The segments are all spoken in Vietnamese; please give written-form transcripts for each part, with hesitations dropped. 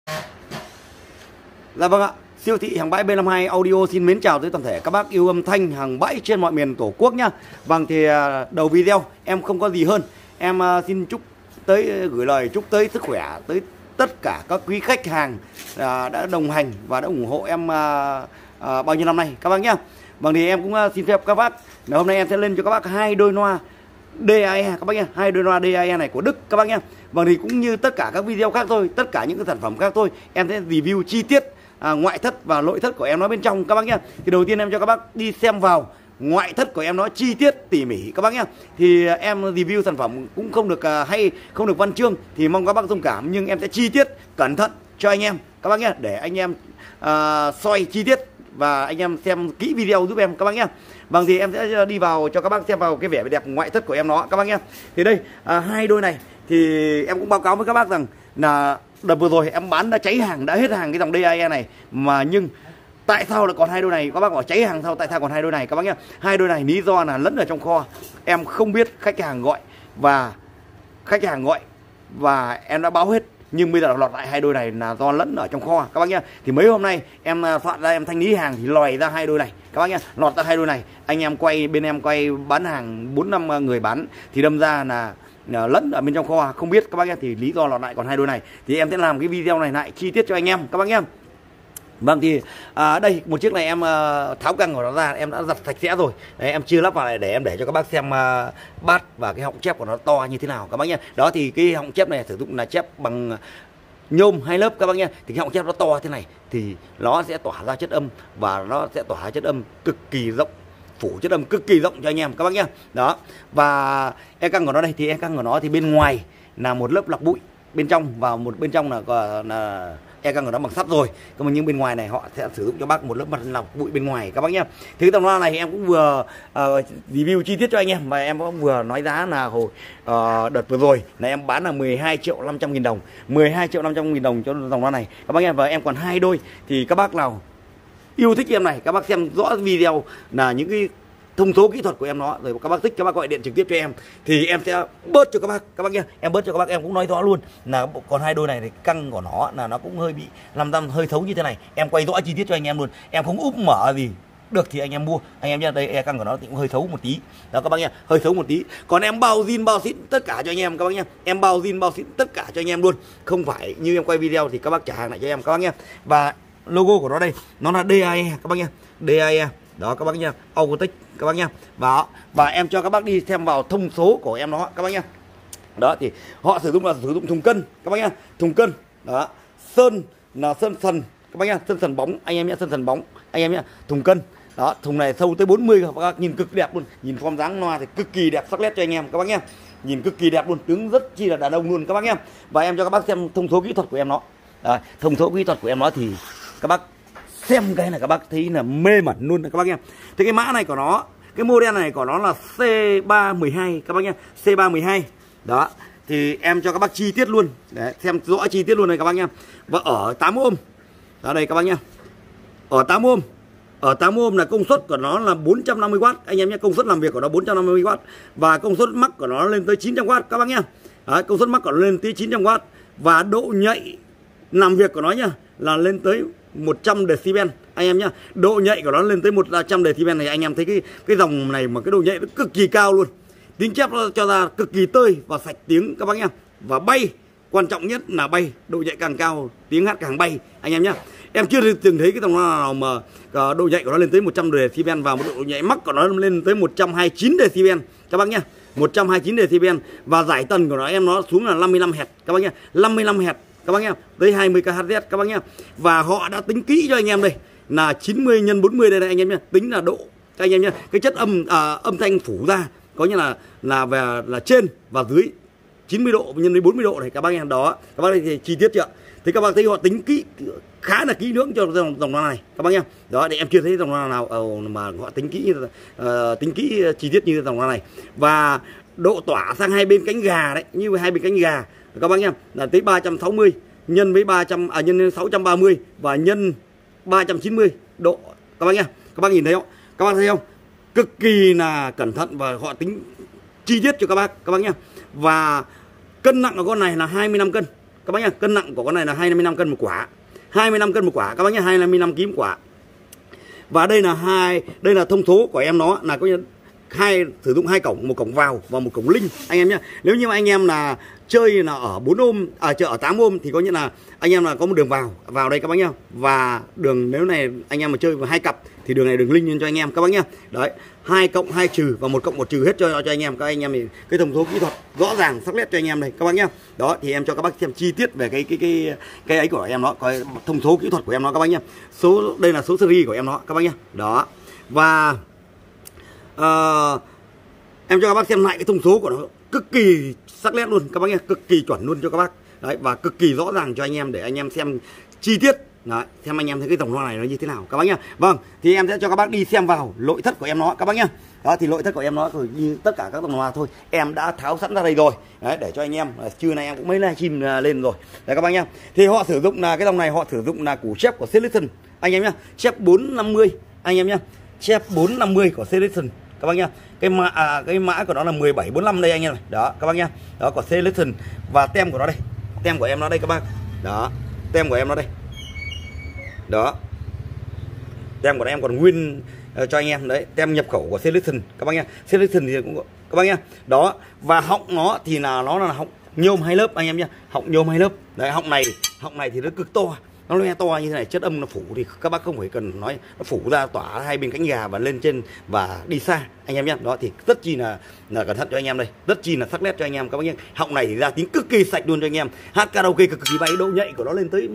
Dạ vâng ạ, siêu thị hàng bãi B52 Audio xin mến chào tới toàn thể các bác yêu âm thanh hàng bãi trên mọi miền Tổ quốc nhá. Vâng thì đầu video em không có gì hơn, em xin gửi lời chúc tới sức khỏe tới tất cả các quý khách hàng đã đồng hành và đã ủng hộ em bao nhiêu năm nay các bác nhá. Vâng thì em cũng xin phép các bác là hôm nay em sẽ lên cho các bác 2 đôi loa DAE các bác nhá, 2 đôi loa DAE này của Đức các bác nhá. Vâng thì cũng như tất cả các video khác thôi, tất cả những cái sản phẩm khác thôi, em sẽ review chi tiết ngoại thất và nội thất của em nó bên trong các bác nhá. Thì đầu tiên em cho các bác đi xem vào ngoại thất của em nó chi tiết tỉ mỉ các bác nhá. Thì em review sản phẩm cũng không được hay, không được văn chương thì mong các bác thông cảm, nhưng em sẽ chi tiết cẩn thận cho anh em các bác nhá, để anh em soi chi tiết và anh em xem kỹ video giúp em các bác nhá. Vâng thì em sẽ đi vào cho các bác xem vào cái vẻ đẹp ngoại thất của em nó các bác nhá. Thì đây 2 đôi này thì em cũng báo cáo với các bác rằng là đợt vừa rồi em bán đã cháy hàng, đã hết hàng cái dòng DAE này, mà nhưng tại sao lại còn 2 đôi này? Các bác bảo cháy hàng sao, tại sao còn 2 đôi này các bác nhá. 2 đôi này lý do là lẫn ở trong kho, em không biết khách hàng gọi và em đã báo hết, nhưng bây giờ lọt lại 2 đôi này là do lẫn ở trong kho các bác nhá. Thì mấy hôm nay em soạn ra em thanh lý hàng thì lòi ra 2 đôi này các bác nhá, lọt ra 2 đôi này. Anh em bên em quay bán hàng 4-5 người bán thì đâm ra là lẫn ở bên trong kho không biết các bác nhá, thì lý do lọt lại còn 2 đôi này. Thì em sẽ làm cái video này lại chi tiết cho anh em các bác nhá. Vâng thì đây một chiếc này em tháo căng của nó ra, em đã giặt sạch sẽ rồi. Đấy, em chưa lắp vào này để em để cho các bác xem bát và cái họng chép của nó to như thế nào các bác nhá. Đó thì cái họng chép này sử dụng là chép bằng nhôm 2 lớp các bác nhá. Thì cái họng chép nó to thế này thì nó sẽ tỏa ra chất âm, và nó sẽ tỏa ra chất âm cực kỳ rộng, phủ chất âm cực kỳ rộng cho anh em các bác nhá. Đó, và e căng của nó đây thì e căng của nó thì bên ngoài là một lớp lọc bụi bên trong, và một bên trong là e căng của nó bằng sắt rồi, nhưng bên ngoài này họ sẽ sử dụng cho bác một lớp mặt lọc bụi bên ngoài các bác nhá. Thì cái dòng loa này em cũng vừa review chi tiết cho anh em, và em cũng vừa nói giá là hồi đợt vừa rồi là em bán là 12.500.000 đồng, 12.500.000 đồng cho dòng loa này các bác nhá. Và em còn 2 đôi thì các bác nào yêu thích em này, các bác xem rõ video là những cái thông số kỹ thuật của em nó, rồi các bác thích các bác gọi điện trực tiếp cho em thì em sẽ bớt cho các bác nhé. Em bớt cho các bác, em cũng nói rõ luôn là còn 2 đôi này thì căng của nó là nó cũng hơi bị làm răm hơi thấu như thế này, em quay rõ chi tiết cho anh em luôn, em không úp mở gì được thì anh em mua anh em nhá. Đây e căng của nó thì cũng hơi thấu một tí đó các bác nhá, hơi thấu một tí. Còn em bao zin bao xịn tất cả cho anh em các bác nhá, em bao zin bao xịn tất cả cho anh em luôn, không phải như em quay video thì các bác trả hàng lại cho em các bác nhá. Và logo của nó đây nó là DAE các bác nhá, DAE đó các bác nhá, Autotech các bác nhá. Và em cho các bác đi xem vào thông số của em nó các bác nhá. Đó thì họ sử dụng thùng cân các bác nhá, thùng cân đó, sơn là sơn sần các bác nhá, sơn sần bóng anh em nhá, sơn sần bóng anh em nhá, thùng cân đó, thùng này sâu tới 40 các bác, nhìn cực đẹp luôn, nhìn form dáng loa thì cực kỳ đẹp, sắc nét cho anh em các bác nhá, nhìn cực kỳ đẹp luôn, tướng rất chi là đàn ông luôn các bác nhá. Và em cho các bác xem thông số kỹ thuật của em nó. Đấy, thông số kỹ thuật của em nó thì các bác xem cái này các bác thấy là mê mẩn luôn các bác nhá. Thế cái mã này của nó, cái model này của nó là C312 các bác nhá, C312 đó. Thì em cho các bác chi tiết luôn để xem rõ chi tiết luôn này các bác nhá. Và ở 8 ohm đó đây các bác nhá, ở 8 ohm, ở 8 ohm là công suất của nó là 450W anh em nhé, công suất làm việc của nó 450W, và công suất mắc của nó lên tới 900W các bác nhá. Đấy, công suất mắc của nó lên tới 900W, và độ nhạy làm việc của nó nhá là lên tới 100 decibel anh em nhá. Độ nhạy của nó lên tới 100 decibel này, anh em thấy cái dòng này mà cái độ nhạy nó cực kỳ cao luôn. Tiếng chép nó cho ra cực kỳ tơi và sạch tiếng các bác nhá. Và bay, quan trọng nhất là bay, độ nhạy càng cao tiếng hát càng bay anh em nhá. Em chưa từng thấy cái dòng nào mà độ nhạy của nó lên tới 100 decibel, và một độ nhạy mắc của nó lên tới 129 decibel các bác nhá, 129 decibel. Và giải tần của nó em nó xuống là 55 Hz các bác nhá, 55 Hz các bác nhá, tới 20 kHz các bác nhá. Và họ đã tính kỹ cho anh em đây là 90 x 40 đây này anh em nhá, tính là độ các anh em nhá, cái chất âm thanh phủ ra có như là trên và dưới 90 độ nhân với 40 độ này các bác nhá. Đó các bác thì chi tiết chưa? Thì các bác thấy họ tính kỹ, khá là kỹ lưỡng cho dòng loa này các bác nhá. Đó thì em chưa thấy dòng loa nào mà họ tính kỹ chi tiết như dòng loa này. Và độ tỏa sang hai bên cánh gà đấy, như hai bên cánh gà các bác nhá, là tới 360 nhân với 630 và nhân 390 độ các bác nhá. Các bác nhìn thấy không? Các bác thấy không? Cực kỳ là cẩn thận và họ tính chi tiết cho các bác nhá. Và cân nặng của con này là 25 cân các bác nhá. Cân nặng của con này là 25 cân một quả, 25 cân một quả các bác nhá, 25 kg quả. Và đây là thông số của em nó là có sử dụng 2 cổng, một cổng vào và một cổng linh anh em nhé. Nếu như anh em là chơi là ở 4 ôm ở 8 ôm thì có nghĩa là anh em là có một đường vào đây các bác nhá, và đường nếu này anh em mà chơi với 2 cặp thì đường này đường linh lên cho anh em các bác nhá. Đấy, 2 cộng 2 trừ và 1 cộng 1 trừ hết cho anh em. Các anh em thì cái thông số kỹ thuật rõ ràng sắc nét cho anh em này các bác nhá. Đó thì em cho các bác xem chi tiết về cái ấy của em nó, coi thông số kỹ thuật của em nó các bác nhá. Đây là số series của em nó các bác nhá. Đó. Và em cho các bác xem lại cái thông số của nó cực kỳ sắc nét luôn các bác nhé, cực kỳ chuẩn luôn cho các bác. Đấy, và cực kỳ rõ ràng cho anh em để anh em xem chi tiết. Đấy, xem anh em thấy cái dòng loa này nó như thế nào các bác nhá. Vâng, thì em sẽ cho các bác đi xem vào nội thất của em nó các bác nhá. Đó thì nội thất của em nó rồi như tất cả các dòng loa thôi, em đã tháo sẵn ra đây rồi. Đấy, để cho anh em trưa nay em cũng mới livestream lên rồi. Đấy các bác nhá. Thì họ sử dụng là cái dòng này họ sử dụng là củ chép của Selection anh em nhá, chép 450 anh em nhá, chép 450 của Selection các bác nhá. Cái mã của nó là 1745 đây anh em này. Đó các bác nhá. Đó của Selection và tem của nó đây. Tem của em nó đây các bác. Đó, tem của em nó đây. Đó. Tem của em còn nguyên cho anh em đấy, tem nhập khẩu của Selection các bác nhá. Selection thì cũng các bác nhá. Đó, và họng nó thì là nó là họng nhôm 2 lớp anh em nhá. Họng nhôm 2 lớp. Đấy, họng này thì nó cực to. Nó loe to như thế này, chất âm nó phủ thì các bác không phải cần nói, nó phủ ra tỏa hai bên cánh gà và lên trên và đi xa anh em nhé. Đó thì rất chi là cẩn thận cho anh em đây, rất chi là sắc nét cho anh em các bác nhé. Họng này thì ra tiếng cực kỳ sạch luôn cho anh em, hát karaoke cực kỳ bay. Độ nhạy của nó lên tới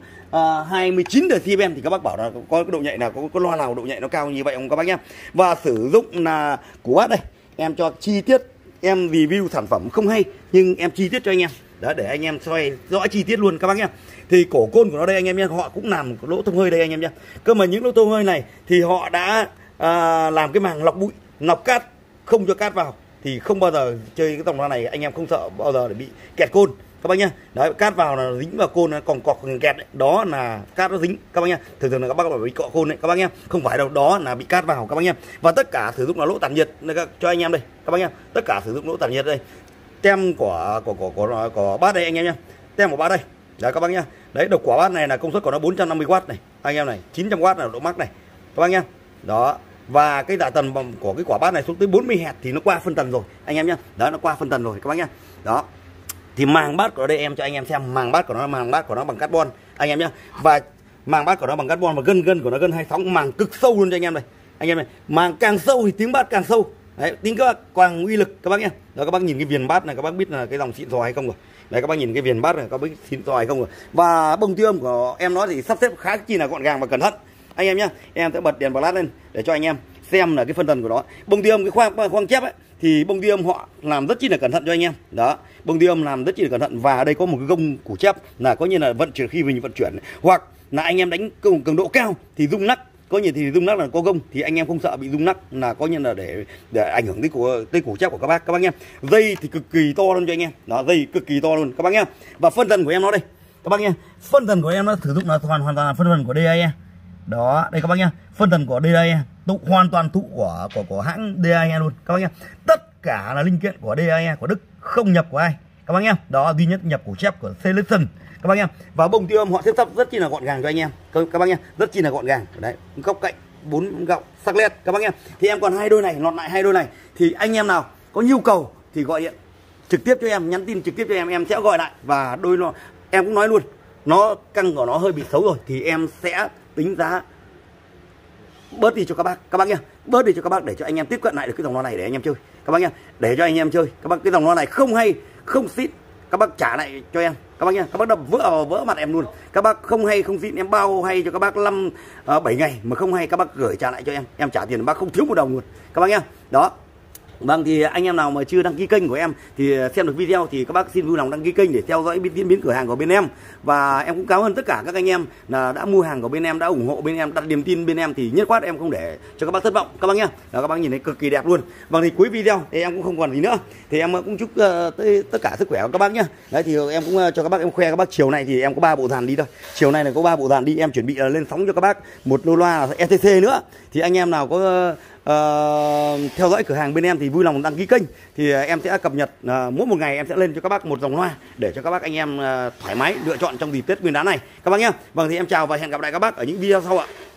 129 decibel thì các bác bảo là có cái độ nhạy nào, có loa nào độ nhạy nó cao như vậy không các bác nhé. Và sử dụng là của bác đây, em cho chi tiết, em review sản phẩm không hay nhưng em chi tiết cho anh em. Đó, để anh em soi rõ chi tiết luôn các bác nhé. Thì cổ côn của nó đây anh em nhé, họ cũng làm lỗ thông hơi đây anh em nhé. Cơ mà những lỗ thông hơi này thì họ đã làm cái màng lọc bụi, lọc cát, không cho cát vào thì không bao giờ chơi cái dòng loa này anh em không sợ bao giờ để bị kẹt côn các bác nhé. Đấy, cát vào là dính vào côn, còn cọc kẹt đấy, đó là cát nó dính các bác nhé. Thường là các bác bảo bị cọ côn đấy các bác nhé, không phải đâu, đó là bị cát vào các bác nhé. Và tất cả sử dụng là lỗ tản nhiệt cho anh em đây các bác nhé, tất cả sử dụng lỗ tản nhiệt đây. Tem của bát đây anh em nhé, tem của bát đây. Đấy các bác nhá. Đấy, đầu quả bát này là công suất của nó 450W này anh em này, 900W là độ max này các bác nhá. Đó, và cái dạ tần của cái quả bát này xuống tới 40Hz thì nó qua phân tần rồi anh em nhá. Đó, nó qua phân tần rồi các bác nhá. Đó thì màng bát của đây em cho anh em xem, màng bát của nó bằng carbon anh em nhá. Và màng bát của nó bằng carbon và gân của nó gân 26, màng cực sâu luôn cho anh em này anh em này. Màng càng sâu thì tiếng bát càng sâu. Đấy, tiếng các bác càng uy lực các bác nhé. Đó, các bác nhìn cái viền bát này các bác biết là cái dòng xịn sò hay không rồi. Đấy, các bác nhìn cái viền bát này các bác biết xịn sò hay không rồi. Và bông tiêu âm của em nó thì sắp xếp khá chi là gọn gàng và cẩn thận anh em nhé. Em sẽ bật đèn flash lên để cho anh em xem là cái phân tần của nó. Bông tiêu âm cái khoang chép ấy thì bông tiêu âm họ làm rất chi là cẩn thận cho anh em. Đó, bông tiêu âm làm rất chi là cẩn thận. Và ở đây có một cái gông củ chép là có như là vận chuyển, khi mình vận chuyển hoặc là anh em đánh cường độ cao thì rung nắc, có như thì rung nắc là có gông thì anh em không sợ bị rung nắc, là có như là để ảnh hưởng tới cổ chép của các bác nhé. Dây thì cực kỳ to luôn cho anh em. Đó, dây cực kỳ to luôn các bác nhé. Và phân tần của em nó đây các bác nhé, phân tần của em nó sử dụng là hoàn toàn là phân tần của DAE. Đó, đây các bác nhé, phân tần của DAE, hoàn toàn thụ của hãng DAE luôn các bác nhé. Tất cả là linh kiện của DAE của Đức, không nhập của ai các bác nhé. Đó, duy nhất nhập cổ chép của Selection các bác nhé. Và bông tiêu âm họ xếp sắp rất chi là gọn gàng cho anh em các bác nhé, rất chi là gọn gàng. Đấy, góc cạnh 4 gọng sắc nét các bác nhé. Thì em còn 2 đôi này, lọt lại 2 đôi này thì anh em nào có nhu cầu thì gọi điện trực tiếp cho em, nhắn tin trực tiếp cho em sẽ gọi lại. Và đôi nó em cũng nói luôn, nó căng của nó hơi bị xấu rồi thì em sẽ tính giá bớt đi cho các bác nhé, bớt đi cho các bác để cho anh em tiếp cận lại được cái dòng loa này để anh em chơi các bác nhé, để cho anh em chơi các bác. Cái dòng loa này không hay, không xịn, các bác trả lại cho em các bác nhé. Các bác đập vỡ mặt em luôn. Các bác không hay không xịn em bao hay cho các bác 5-7 ngày mà không hay các bác gửi trả lại cho em trả tiền bác không thiếu một đồng luôn các bác nhé. Đó. Vâng, thì anh em nào mà chưa đăng ký kênh của em thì xem được video thì các bác xin vui lòng đăng ký kênh để theo dõi diễn biến cửa hàng của bên em. Và em cũng cảm ơn tất cả các anh em là đã mua hàng của bên em, đã ủng hộ bên em, đặt niềm tin bên em thì nhất quát em không để cho các bác thất vọng các bác nhé. Đó, các bác nhìn thấy cực kỳ đẹp luôn. Vâng, thì cuối video thì em cũng không còn gì nữa thì em cũng chúc tất cả sức khỏe của các bác nhé. Đấy thì em cũng cho các bác em khoe các bác, chiều này thì em có 3 bộ dàn đi thôi, chiều nay là có 3 bộ dàn đi, em chuẩn bị lên sóng cho các bác một lô loa ETC nữa. Thì anh em nào có theo dõi cửa hàng bên em thì vui lòng đăng ký kênh, thì em sẽ cập nhật mỗi một ngày em sẽ lên cho các bác một dòng loa để cho các bác anh em thoải mái lựa chọn trong dịp Tết Nguyên đán này các bác nhé. Vâng, thì em chào và hẹn gặp lại các bác ở những video sau ạ.